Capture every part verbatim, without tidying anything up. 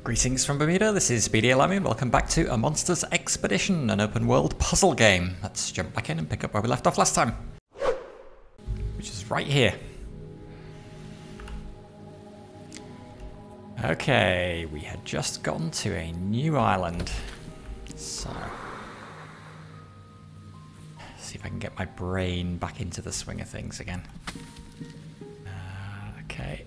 Greetings from Bermuda, this is B D L M and welcome back to A Monsters Expedition, an open world puzzle game. Let's jump back in and pick up where we left off last time. Which is right here. Okay, we had just gotten to a new island. So, see if I can get my brain back into the swing of things again. Uh, okay.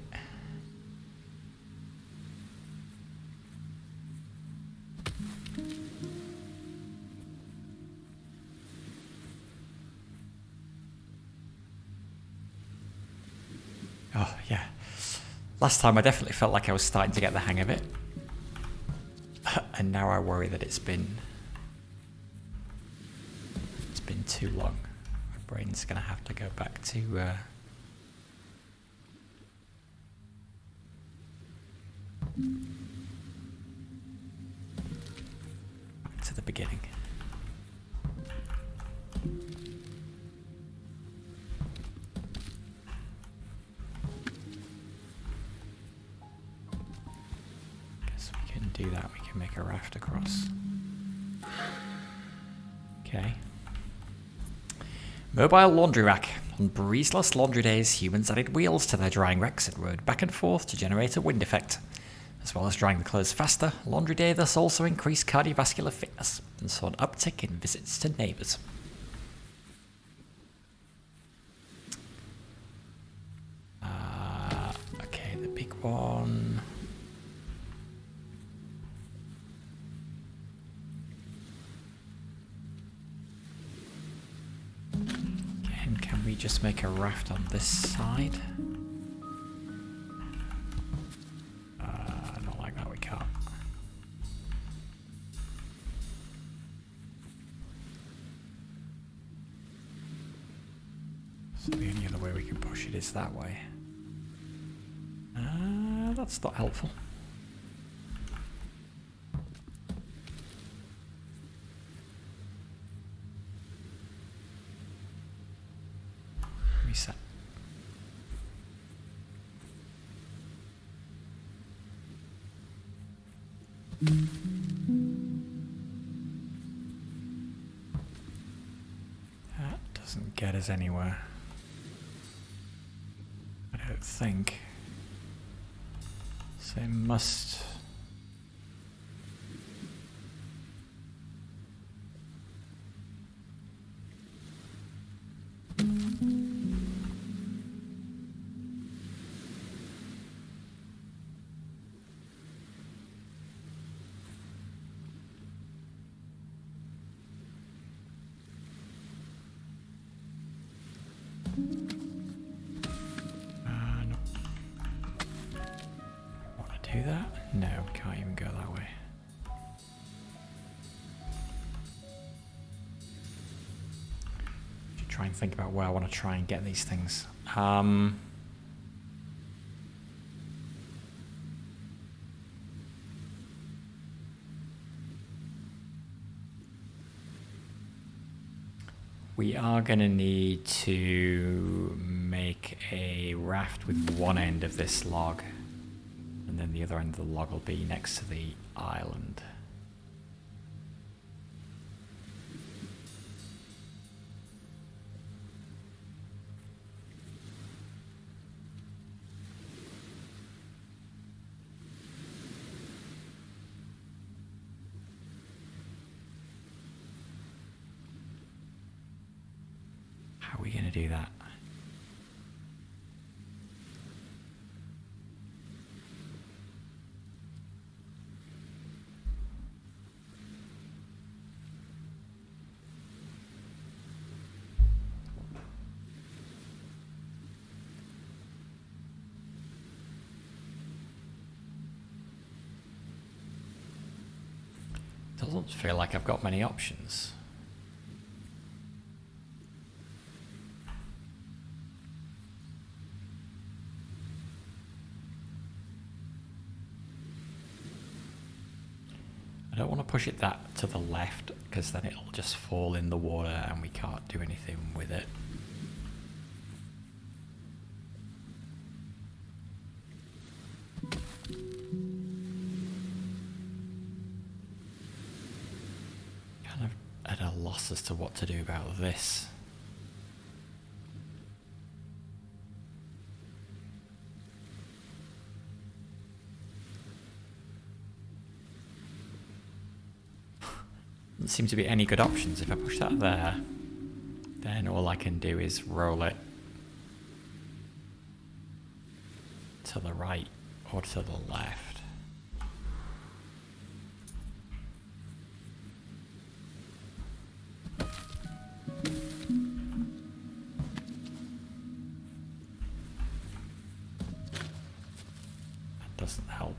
Oh, yeah. Last time I definitely felt like I was starting to get the hang of it. And now I worry that it's been... It's been too long. My brain's going to have to go back to... Uh, back to the beginning. Do that, we can make a raft across. Okay. Mobile laundry rack. On breezeless laundry days, humans added wheels to their drying racks and rode back and forth to generate a wind effect. As well as drying the clothes faster, laundry day thus also increased cardiovascular fitness and saw an uptick in visits to neighbours. Uh, okay, the big one... Can we just make a raft on this side? Uh, I don't like that, we can't. So the only other way we can push it is that way. Uh, that's not helpful. Reset. That doesn't get us anywhere. I don't think. So it must... do that? No, can't even go that way. Should try and think about where I want to try and get these things. Um, we are going to need to make a raft with one end of this log. And then the other end of the log will be next to the island. How are we going to do that? Doesn't feel like I've got many options. I don't want to push it that to the left because then it'll just fall in the water and we can't do anything with it. at a loss as to what to do about this. Doesn't seem to be any good options. If I push that there, then all I can do is roll it to the right or to the left. That doesn't help.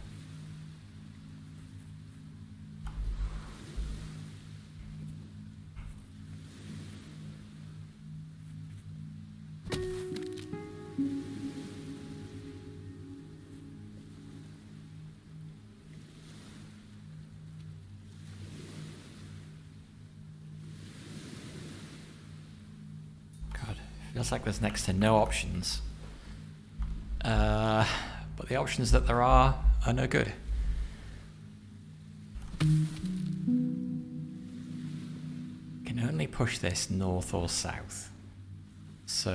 Feels like there's next to no options. Uh, but the options that there are are no good. Can only push this north or south. So...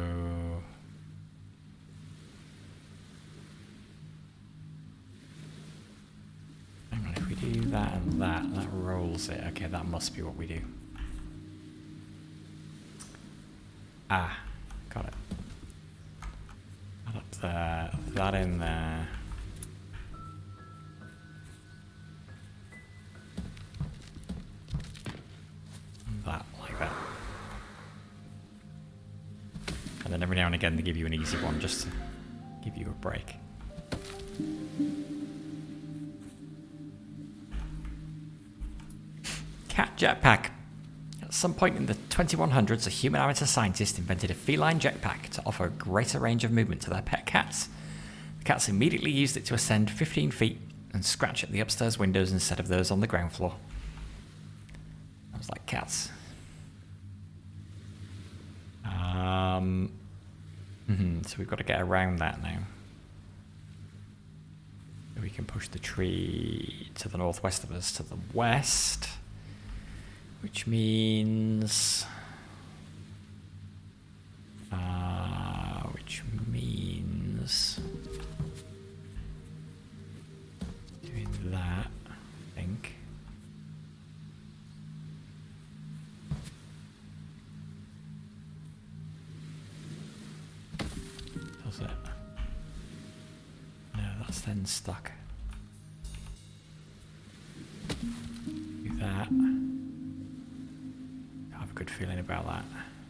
hang on, if we do that and that, that rolls it. Okay, that must be what we do. Ah, got it. That up there, that in there. And that, like that. And then every now and again they give you an easy one just to give you a break. Cat jetpack. At some point in the twenty-one hundreds, a human amateur scientist invented a feline jetpack to offer a greater range of movement to their pet cats. The cats immediately used it to ascend fifteen feet and scratch at the upstairs windows instead of those on the ground floor. I was like, cats. Um, mm-hmm, so we've got to get around that now. We can push the tree to the northwest of us to the west. Which means, uh, which means doing that, I think. Does it? No, that's then stuck. Do that. Good feeling about that.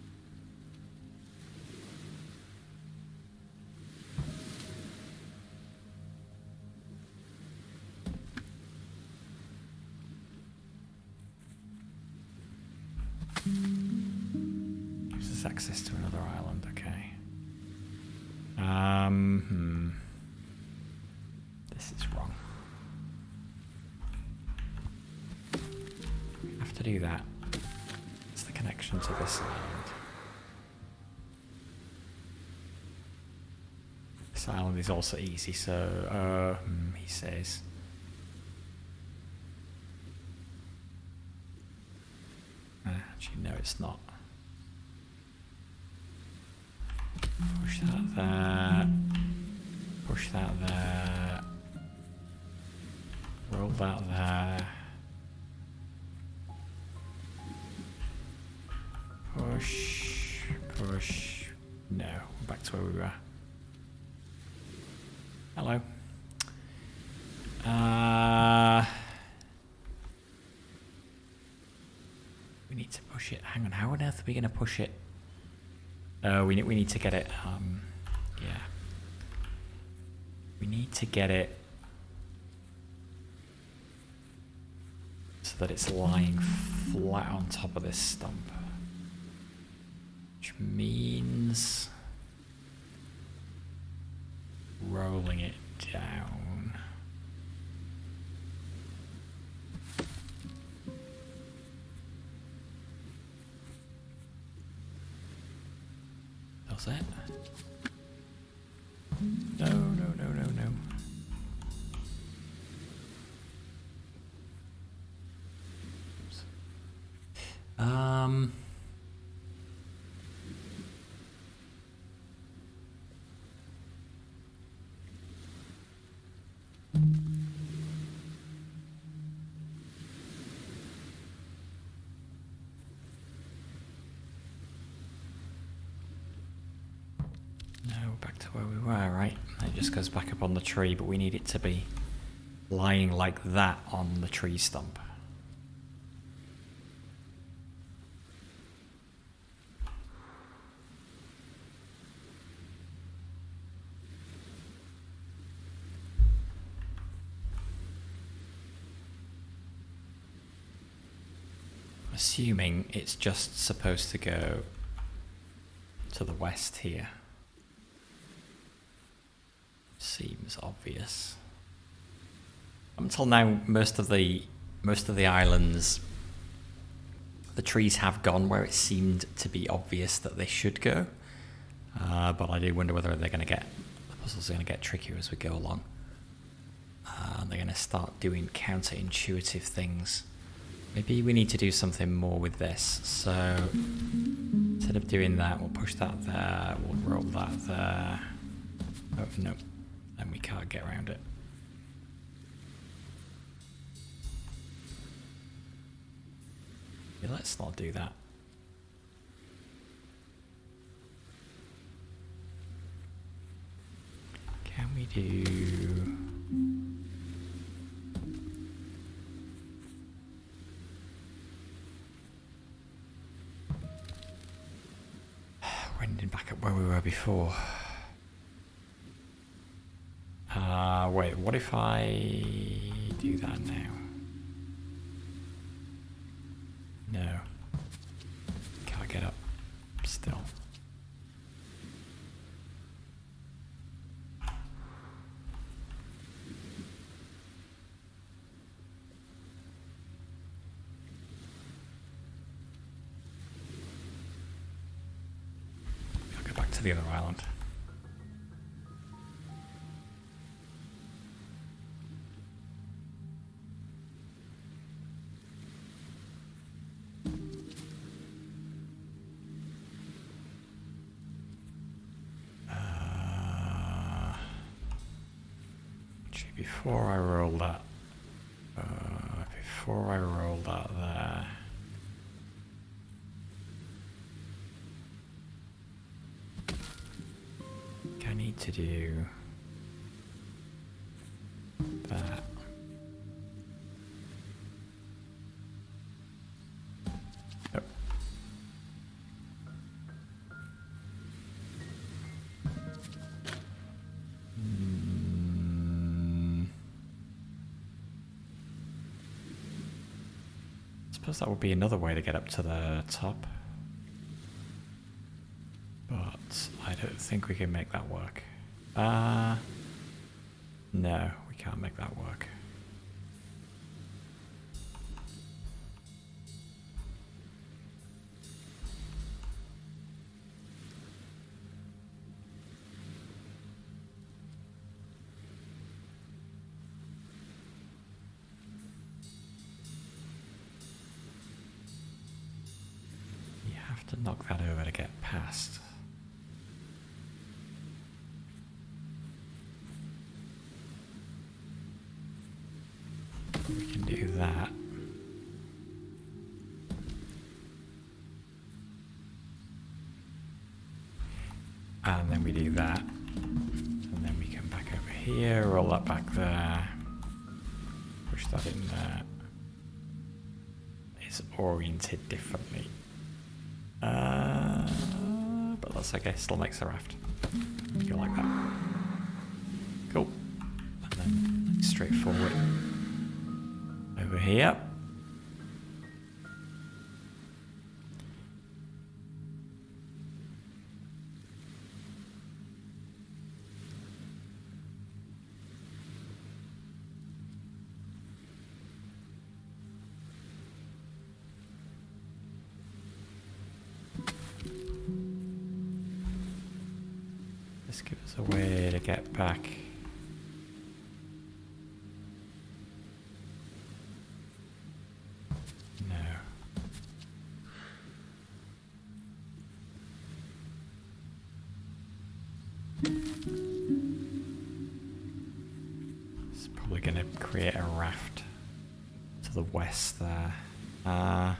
Gives us access to another island, okay. Um, hmm. This is wrong. We have to do that. Connection to this island. This island is also easy, so uh, hmm, he says. Uh, actually, no, it's not. Push that there. Push that there. Roll that there. Push, push, no, back to where we were. Hello. Uh, we need to push it. Hang on, how on earth are we going to push it? Oh, we need, we need to get it, um, yeah. We need to get it so that it's lying flat on top of this stump. Which means rolling it down. Does it? No, no, no, no, no. Oops. Um... No, back to where we were, right? It just goes back up on the tree, but we need it to be lying like that on the tree stump. Assuming it's just supposed to go to the west here. Seems obvious. Until now, most of the most of the islands, the trees have gone where it seemed to be obvious that they should go. Uh, but I do wonder whether they're going to get the puzzles are going to get trickier as we go along. Uh, they're going to start doing counterintuitive things. Maybe we need to do something more with this. So instead of doing that, we'll push that there. We'll roll that there. Oh no. And we can't get around it. Yeah, let's not do that. Can we do... Winding back up where we were before. Uh, wait, what if I do that now? No. Can't get up still. I'll go back to the other island. Before I roll that, uh, before I roll that there, I need to do that. Oh. I suppose that would be another way to get up to the top, but I don't think we can make that work. Uh, no, we can't make that work. To knock that over to get past. We can do that. And then we do that. And then we come back over here, roll that back there, push that in there. It's oriented differently. Uh, but that's okay, still makes a raft. Go like that. Cool. And then straight forward. Over here. This gives us a way to get back. No. It's probably going to create a raft to the west there. Uh,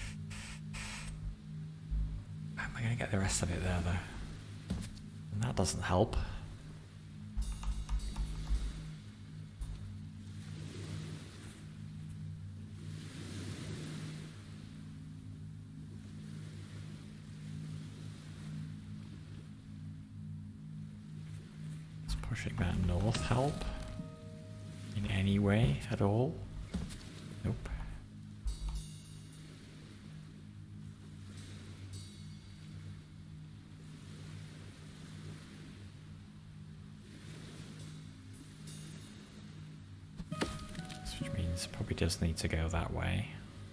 how am I going to get the rest of it there though? And that doesn't help. Does pushing that north help in any way at all? Nope. Which means probably does need to go that way.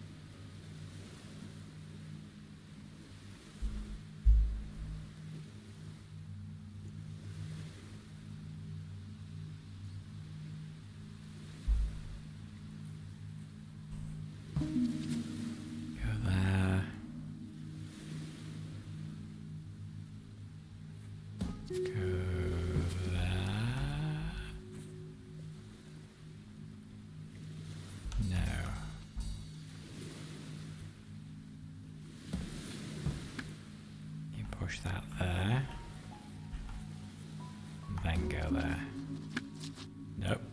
That there, and then go there. Nope.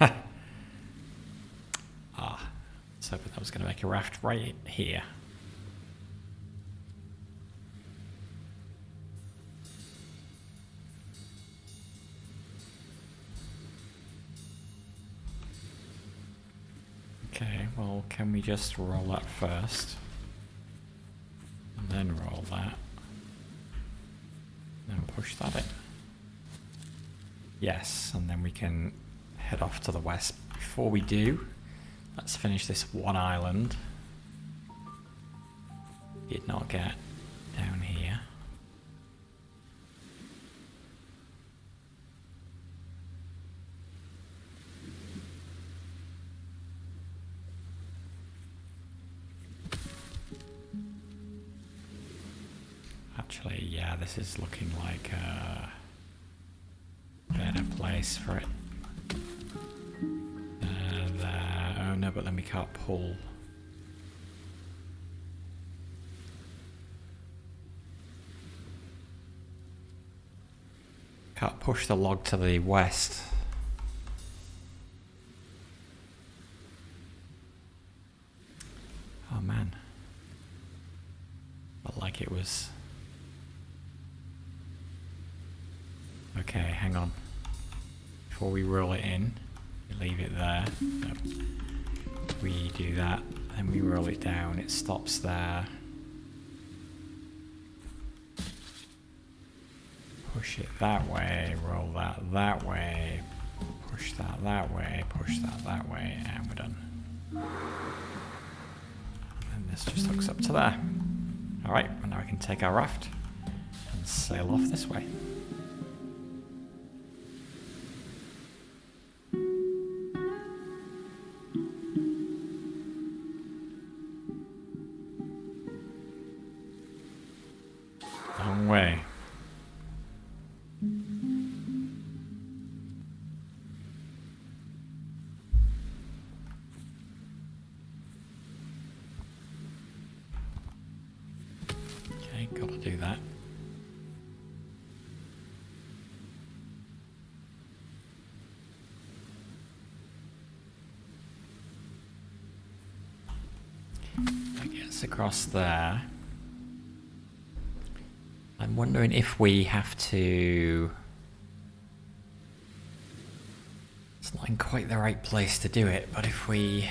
Ah, so that was going to make a raft right here. Okay, well, can we just roll that first, and then roll that? And push that in. Yes, and then we can head off to the west. Before we do, let's finish this one island. Did not get down here. Actually, yeah, this is looking like a better place for it. Uh, there. Oh no, but then we can't pull. Can't push the log to the west. Oh man. Felt like it was... Okay, hang on. Before we roll it in, we leave it there. No. We do that, then we roll it down, it stops there. Push it that way, roll that that way, push that that way, push that that way, and we're done. And this just hooks up to there. Alright, and now we can take our raft and sail off this way. Long way. Okay, gotta do that. That gets across there. I'm wondering if we have to... It's not in quite the right place to do it, but if we...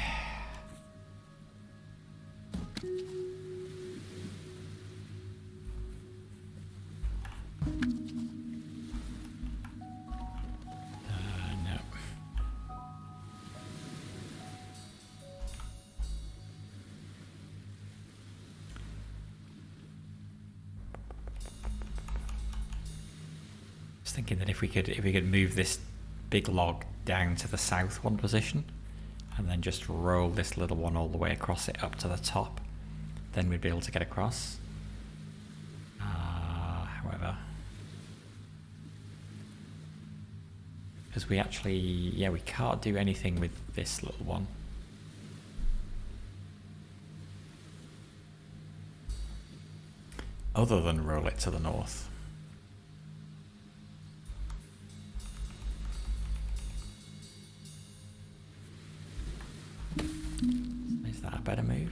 Uh, no. I was thinking that if we could if we could move this big log down to the south one position and then just roll this little one all the way across it up to the top, then we'd be able to get across. Uh, however, Because we actually, yeah, we can't do anything with this little one. Other than roll it to the north. Is that a better move?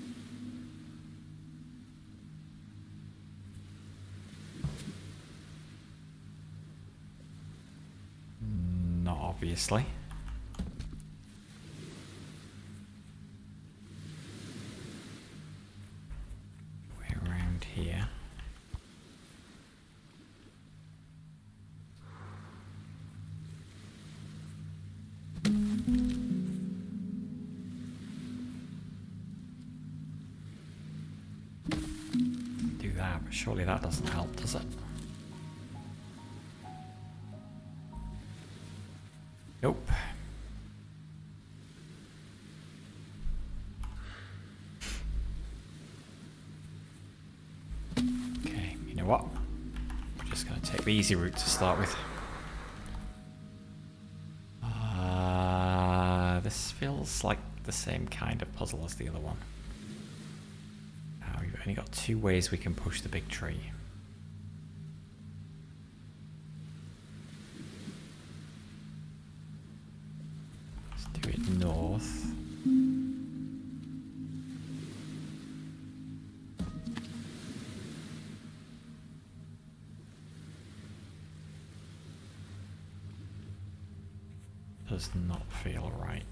Not obviously. We're around here. Do that, but surely that doesn't help, does it? Nope. Okay, you know what? We're just going to take the easy route to start with. Uh, this feels like the same kind of puzzle as the other one. Now we've only got two ways we can push the big tree. Do it north. Does not feel right.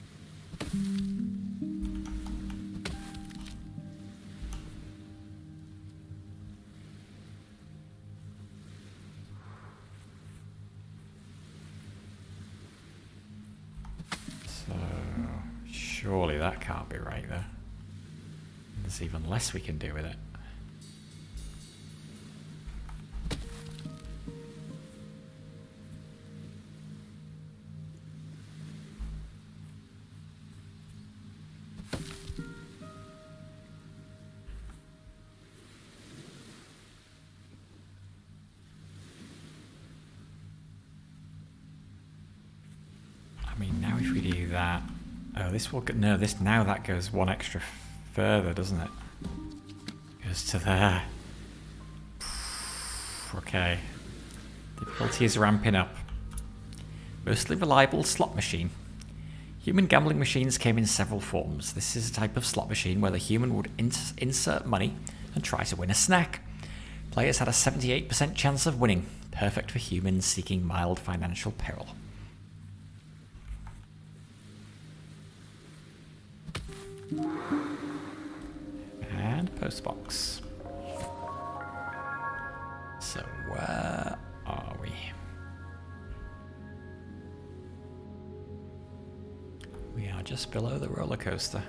Surely that can't be right there. There's even less we can do with it. I mean, now if we do that... Oh, this will go, no, this now that goes one extra further, doesn't it? Goes to there. Okay. Difficulty is ramping up. Mostly reliable slot machine. Human gambling machines came in several forms. This is a type of slot machine where the human would ins insert money and try to win a snack. Players had a seventy-eight percent chance of winning. Perfect for humans seeking mild financial peril. And postbox. So where are we? We are just below the roller coaster.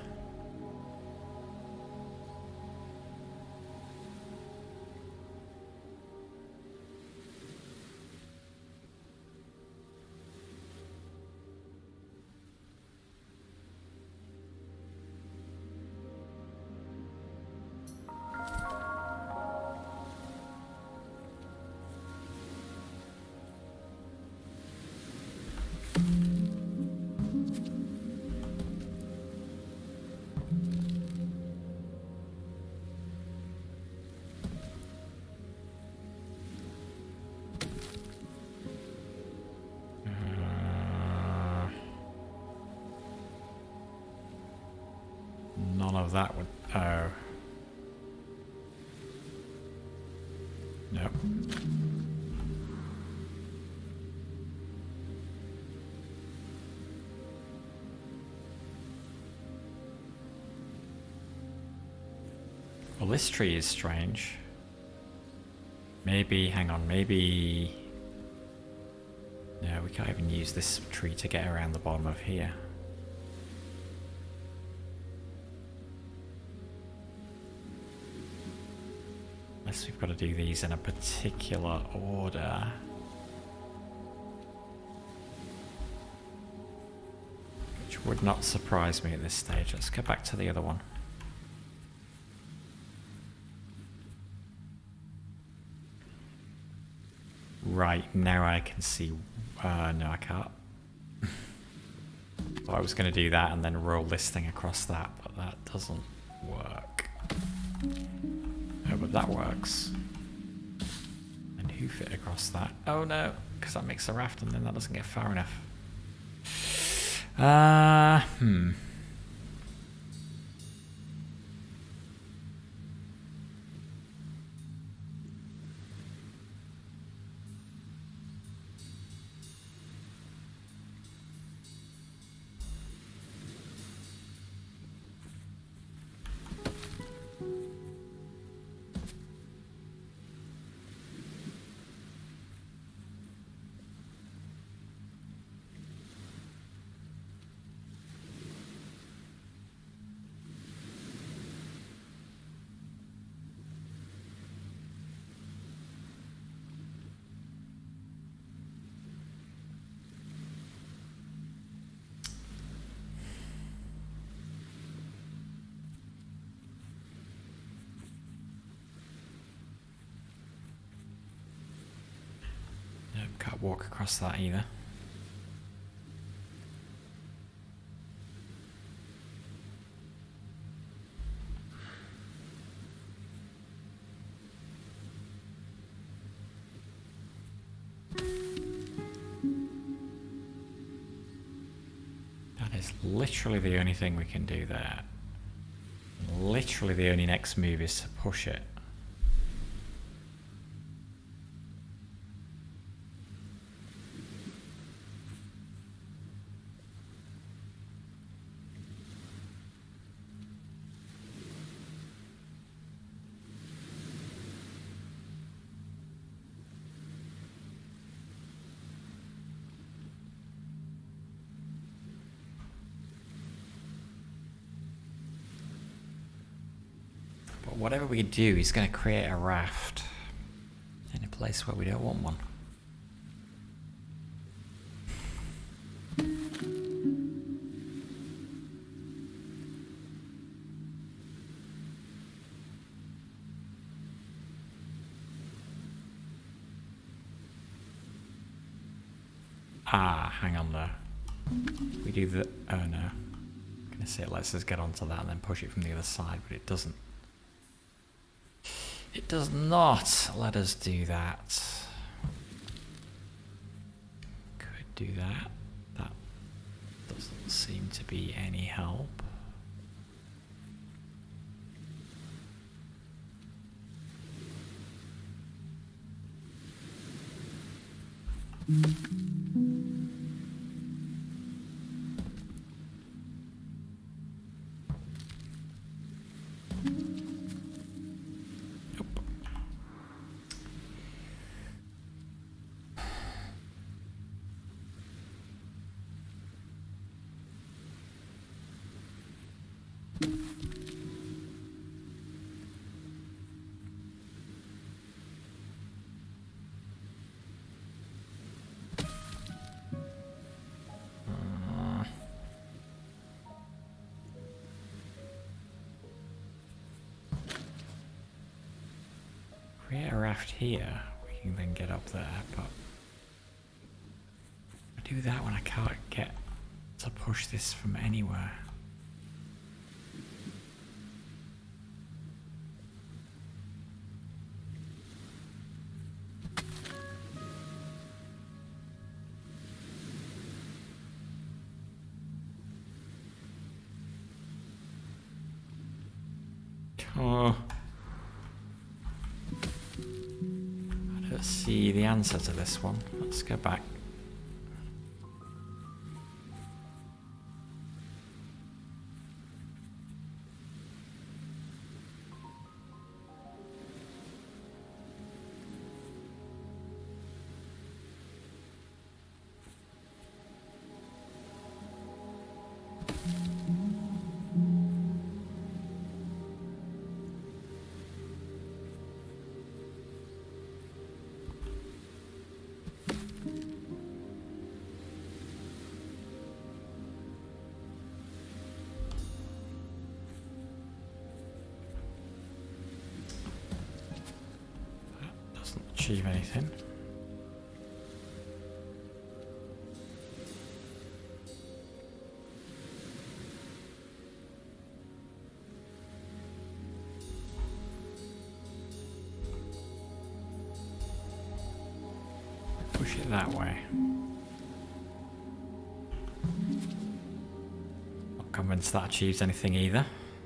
None of that would... Oh. Nope. Well, this tree is strange. Maybe, hang on, maybe... No, we can't even use this tree to get around the bottom of here. Unless we've got to do these in a particular order. Which would not surprise me at this stage. Let's go back to the other one. right, now I can see... Uh, no, I can't. So I was going to do that and then roll this thing across that, but that doesn't work. Oh, but that works. And who fit across that? Oh no, because that makes a raft and then that doesn't get far enough. Uh, hmm. Can't walk across that either. That is literally the only thing we can do there. Literally the only next move is to push it. But whatever we do, he's going to create a raft in a place where we don't want one. Ah, hang on there. We do the... Oh no. I'm going to say it lets us get onto that and then push it from the other side, but it doesn't. It does not let us do that. Could do that. That doesn't seem to be any help. Create a raft here, we can then get up there, but I do that when I can't get to push this from anywhere. Oh. Let's see the answer to this one. Let's go back. Achieve anything. push it that way. Not convinced that achieves anything either.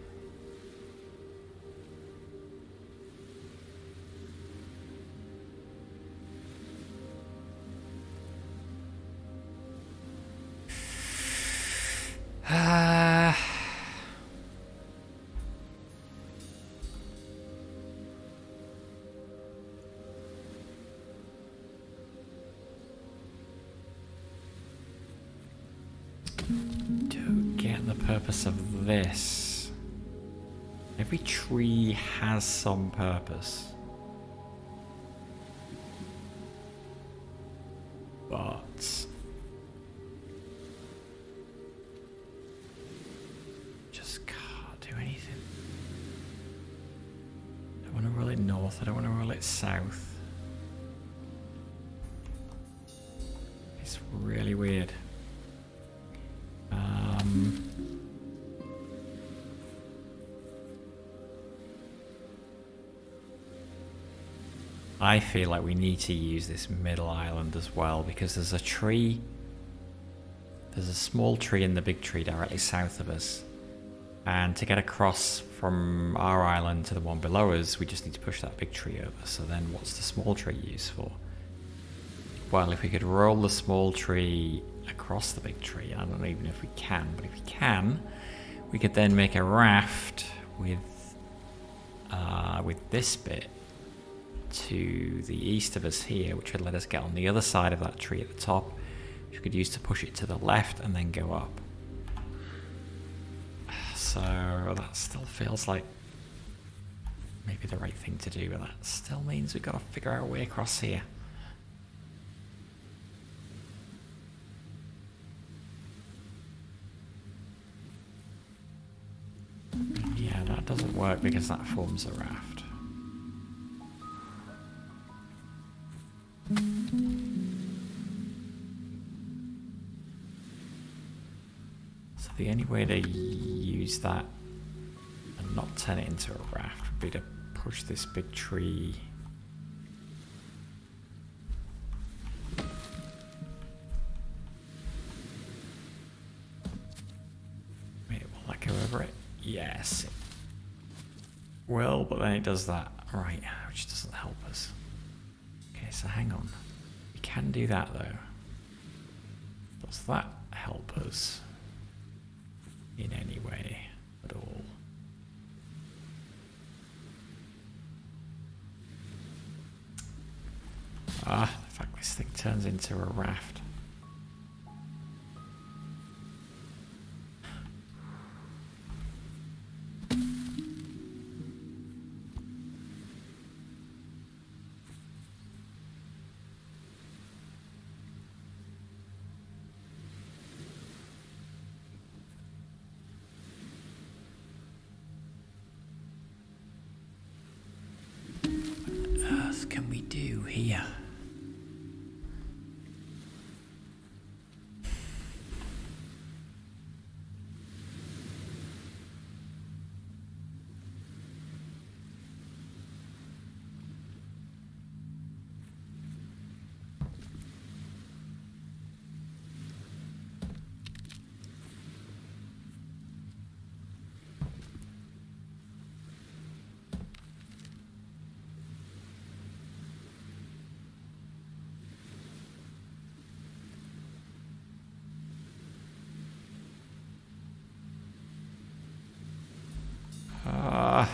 Uh, don't get the purpose of this. Every tree has some purpose. But north, I don't want to roll it south. It's really weird. Um, I feel like we need to use this middle island as well because there's a tree. There's a small tree in the big tree directly south of us. And to get across from our island to the one below us, we just need to push that big tree over. So then what's the small tree used for? Well, if we could roll the small tree across the big tree, I don't know even if we can, but if we can, we could then make a raft with, uh, with this bit to the east of us here, which would let us get on the other side of that tree at the top, which we could use to push it to the left and then go up. So that still feels like maybe the right thing to do, but that still means we've got to figure out a way across here. Yeah, that doesn't work because that forms a raft. So the only way to use that and not turn it into a raft would be to push this big tree. Wait, will that go over it? Yes. It will, but then it does that. Right, which doesn't help us. Okay, so hang on. We can do that though. Does that help us in any way at all? Ah, the fact this thing turns into a raft. What earth can we do here? Uh,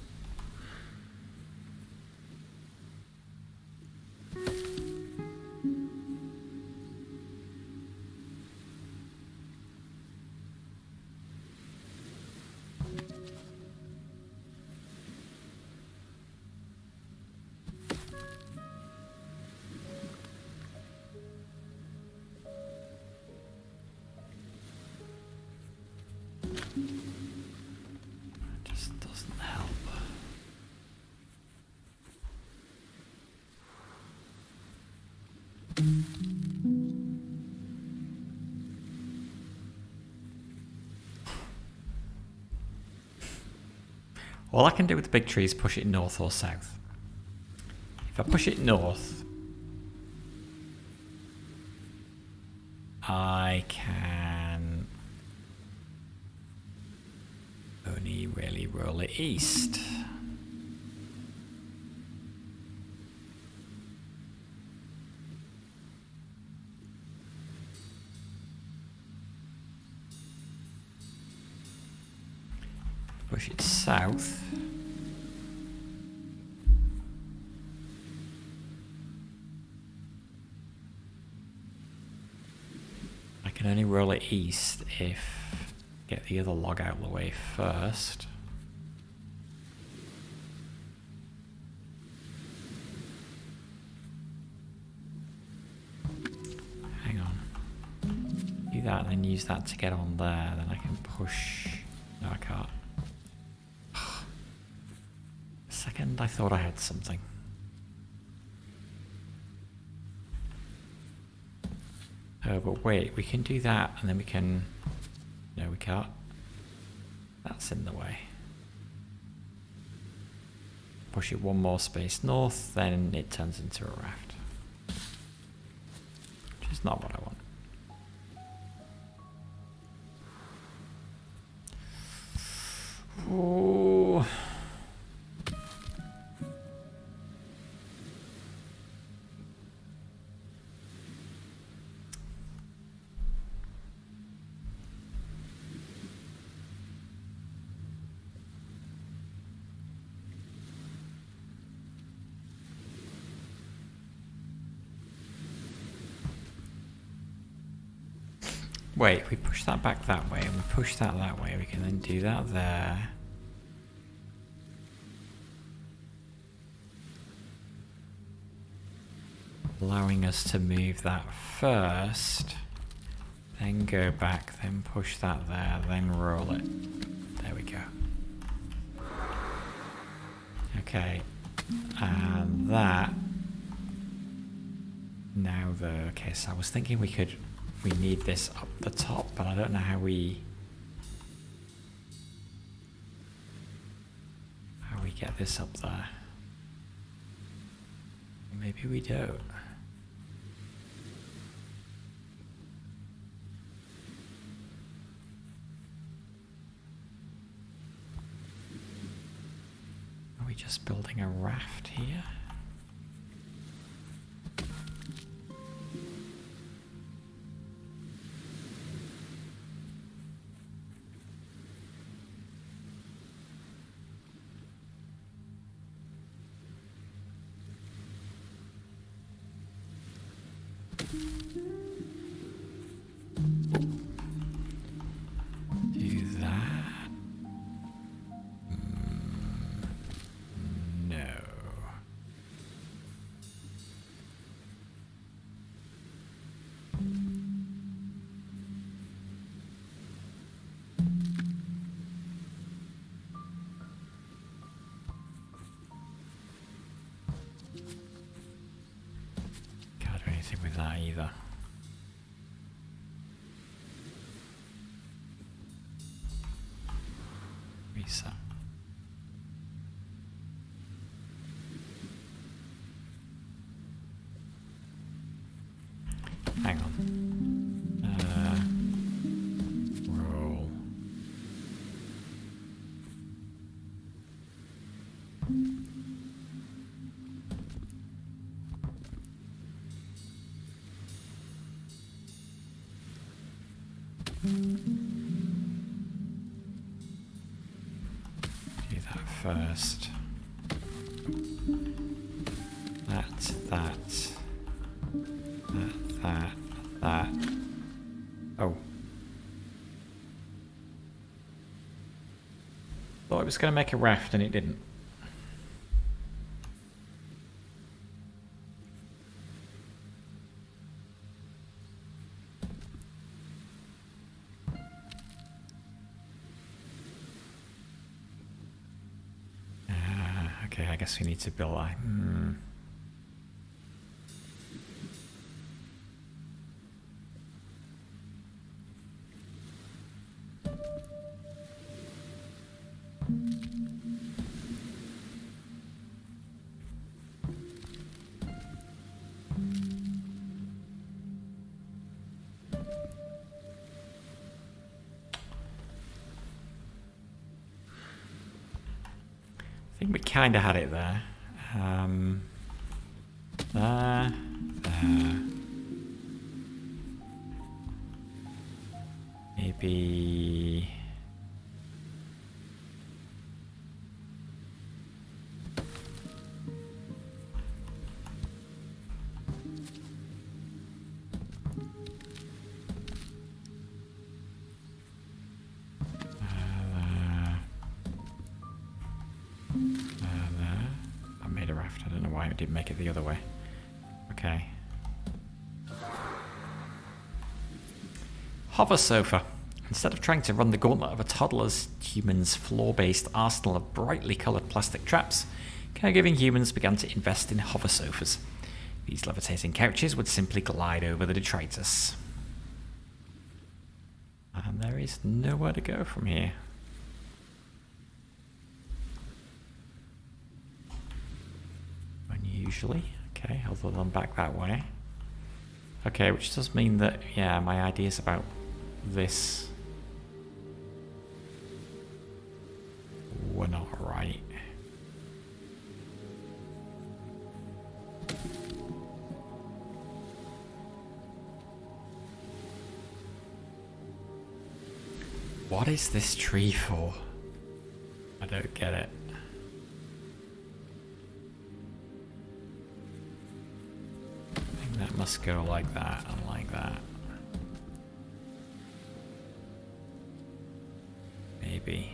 just doesn't help. All I can do with the big tree is push it north or south. If I push it north, I can only really roll it east. Push it south. I can only roll it east if get the other log out of the way first. Hang on. Do that and then use that to get on there. Then I can push. No, I can't. Second, I thought I had something. Oh, but wait, we can do that and then we can... No, we can't. That's in the way. Push it one more space north, then it turns into a raft. Which is not what I want. Oh... Wait, if we push that back that way and we push that that way, we can then do that there. Allowing us to move that first, then go back, then push that there, then roll it. There we go. Okay, and that, now the, okay, so I was thinking we could, we need this up the top, but I don't know how we, how we get this up there. Maybe we don't. Are we just building a raft here? With that either. Reset. Hang on. Uh, roll. Do that first. That, that, that, that, that. Oh. Thought it was going to make a raft and it didn't. Okay, I guess we need to build a... Hmm. think we kind of had it there. Um, there, there. Maybe... Didn't make it the other way. Okay. Hover sofa. Instead of trying to run the gauntlet of a toddler's human's floor-based arsenal of brightly coloured plastic traps, caregiving humans began to invest in hover sofas. These levitating couches would simply glide over the detritus. And there is nowhere to go from here. Usually, okay, other than back that way. Okay, which does mean that, yeah, my ideas about this were not right. What is this tree for? I don't get it. That must go like that and like that. Maybe.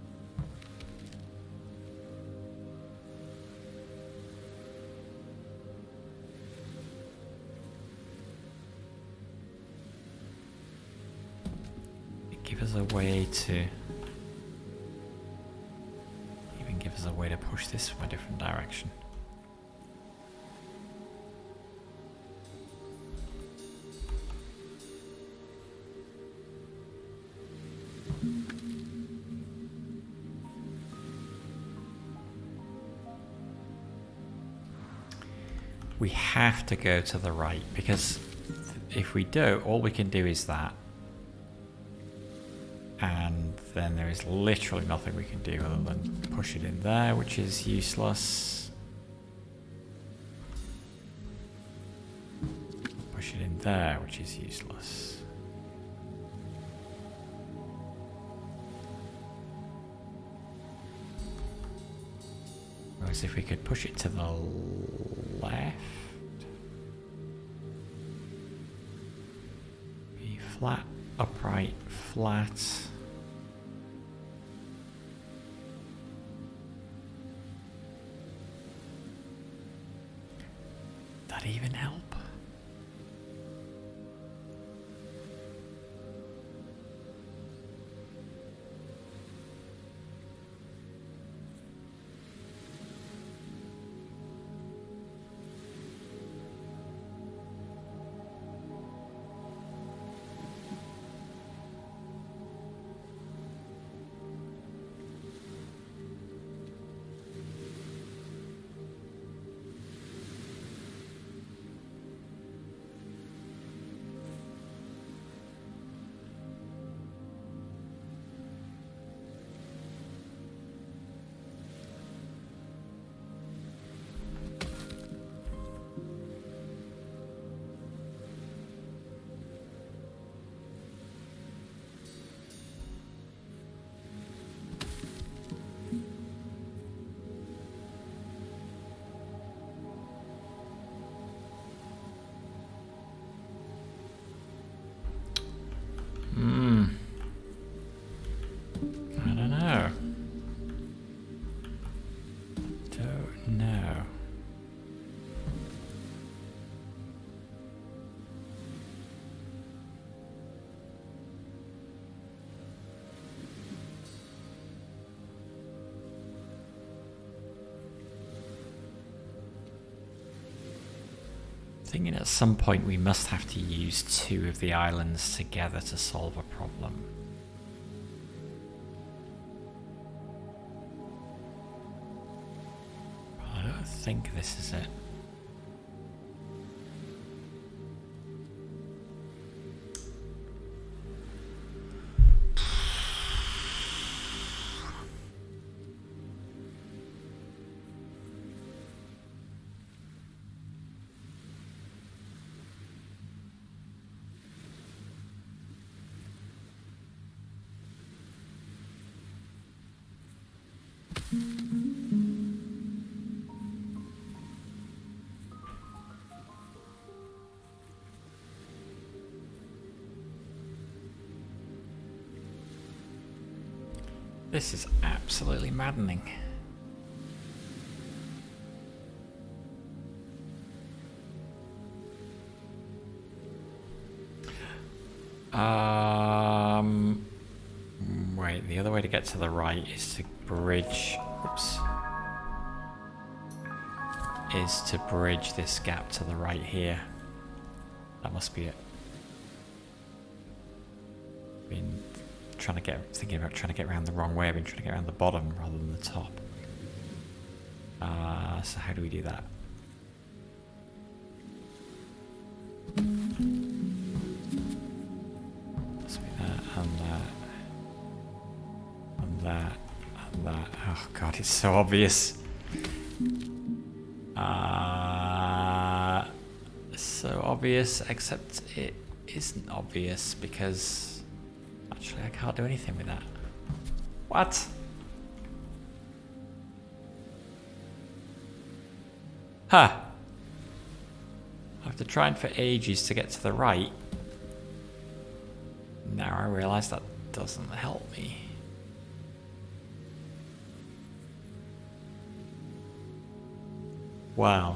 Give us a way to... even give us a way to push this from a different direction. We have to go to the right, because if we do, all we can do is that. And then there is literally nothing we can do other than push it in there, which is useless. Push it in there, which is useless. Whereas if we could push it to the left, be flat, upright, flat. That even help? Hmm. I don't know. Don't know. Thinking at some point we must have to use two of the islands together to solve a problem. I don't think this is it. This is absolutely maddening. Um, wait, the other way to get to the right is to bridge, oops, is to bridge this gap to the right here. That must be it. Been trying to get, thinking about trying to get around the wrong way. I've been trying to get around the bottom rather than the top. Uh, so how do we do that? Must be that and that and that and that. Oh god, it's so obvious. Uh, so obvious, except it isn't obvious because actually I can't do anything with that. What? Huh. I have to try and for ages to get to the right. Now I realise that doesn't help me. Wow.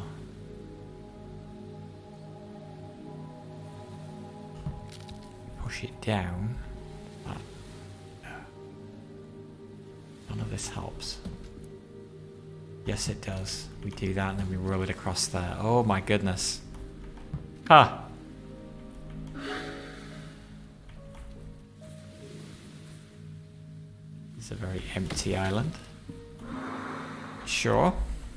Push it down. Ah. None of this helps. Yes, it does. We do that and then we roll it across there. Oh my goodness. Huh. It's a very empty island. Sure.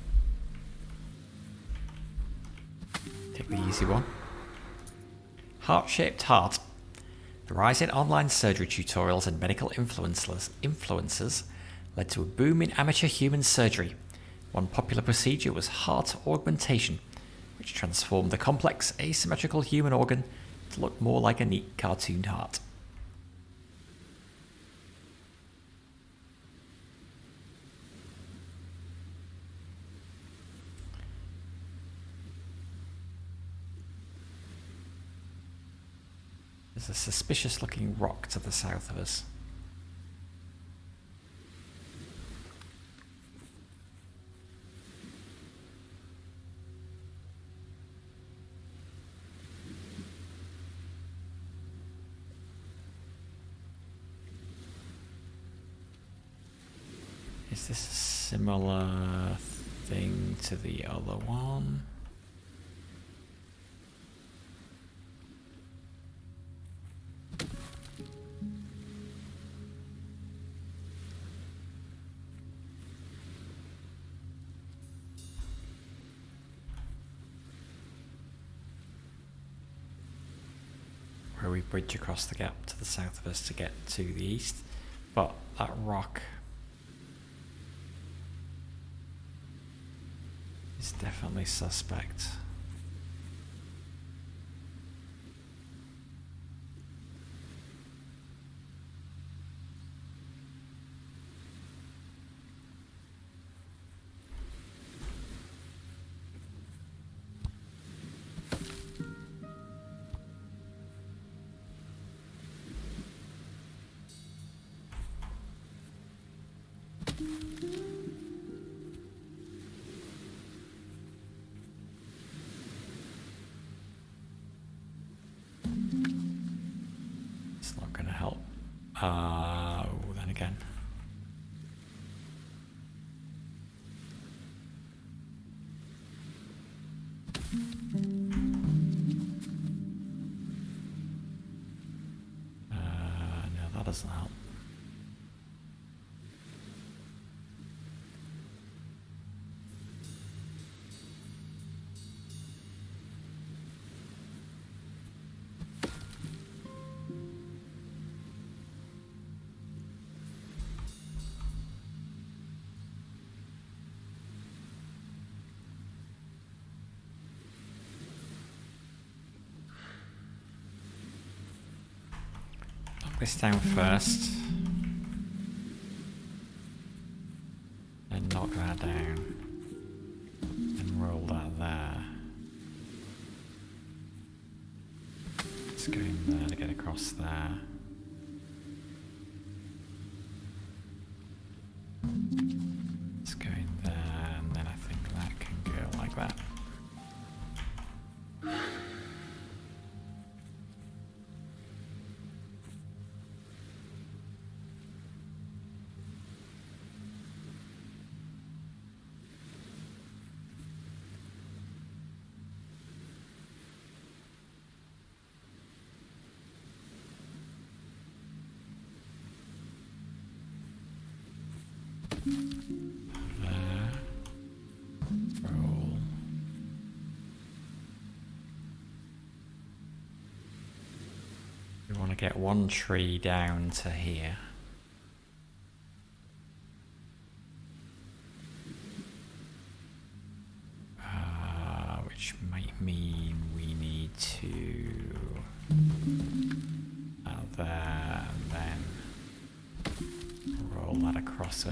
Take the easy one. Heart-shaped heart. The rise in online surgery tutorials and medical influencers, influencers led to a boom in amateur human surgery. One popular procedure was heart augmentation, which transformed the complex asymmetrical human organ to look more like a neat cartooned heart. There's a suspicious looking rock to the south of us. Is this a similar thing to the other one? Where we bridge across the gap to the south of us to get to the east, but that rock is definitely suspect. It's not going to help. Uh, oh, then again. Uh, no, that doesn't help. This down first. Uh, knock that down. And roll that there. Let's go in there to get across there. Let's go in there, and then I think that can go like that. There. Roll. We want to get one tree down to here. Uh, which might mean we need to out there and then roll that across it.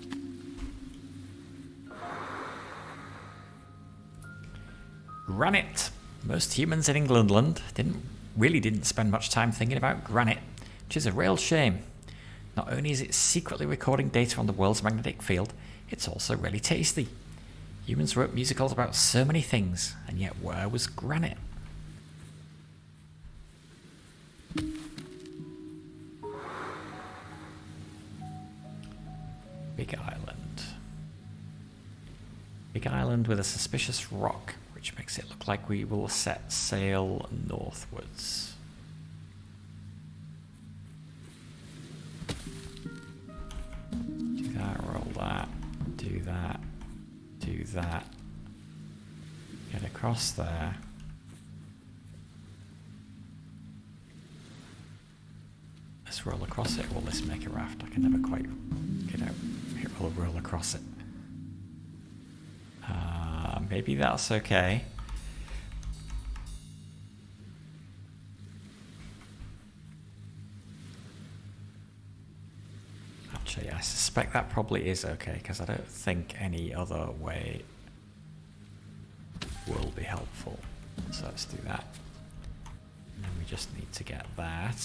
Granite. Most humans in Englandland didn't really didn't spend much time thinking about granite, which is a real shame. Not only is it secretly recording data on the world's magnetic field, it's also really tasty. Humans wrote musicals about so many things, and yet where was granite? Big island. Big island with a suspicious rock, which makes it look like we will set sail northwards. Do that, roll that, do that, do that. Get across there. Let's roll across it. Will this make a raft? I can never quite get out. Here, we'll roll across it. Uh, maybe that's okay. Actually, I suspect that probably is okay, because I don't think any other way will be helpful. So let's do that. And then we just need to get that.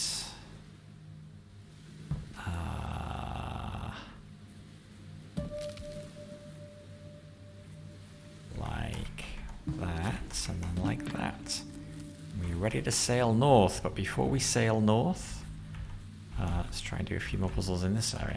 Uh, like that, and then like that. We're ready to sail north, but before we sail north, uh, let's try and do a few more puzzles in this area.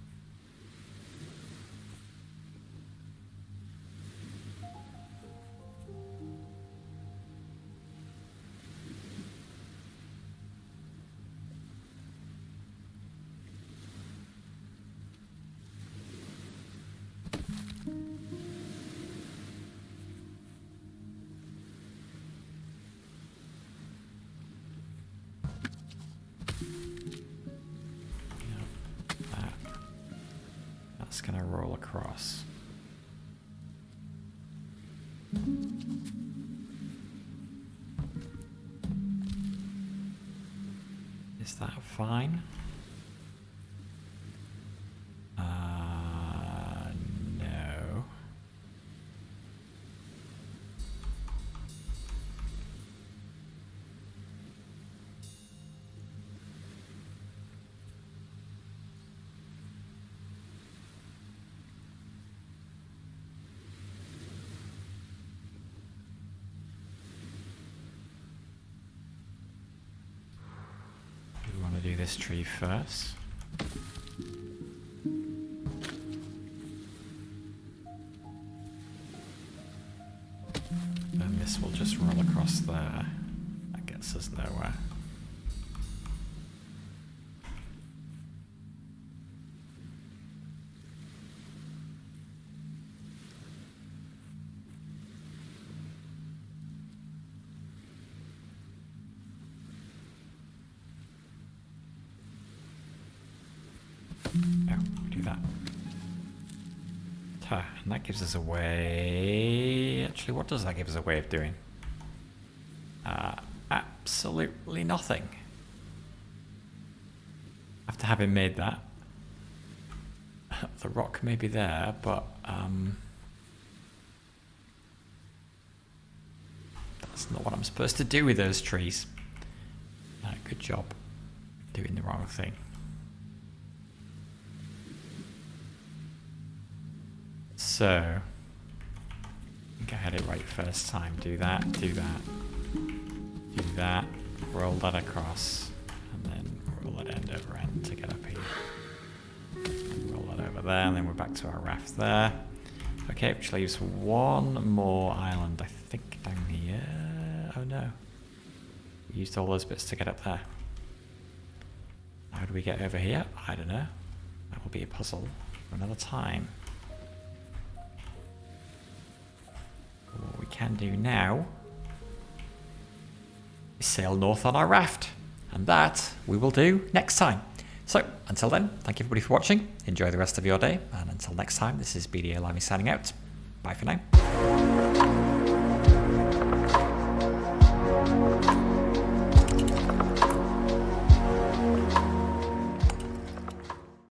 That's gonna roll across. Is that fine? Uh, no. Do this tree first. Then this will just roll across there. That gets us nowhere. No, we do that. Ta, and that gives us a way... Actually, what does that give us a way of doing? Uh, absolutely nothing. After having made that. the rock may be there, but um, that's not what I'm supposed to do with those trees. No, good job doing the wrong thing. So, I think I had it right first time. Do that, do that, do that, roll that across, and then roll it end over end to get up here. And roll that over there, and then we're back to our raft there. Okay, which leaves one more island, I think, down here. Oh no. We used all those bits to get up there. How do we get over here? I don't know. That will be a puzzle for another time. What we can do now is sail north on our raft. And that we will do next time. So, until then, thank you everybody for watching. Enjoy the rest of your day. And until next time, this is B D A Limey signing out. Bye for now.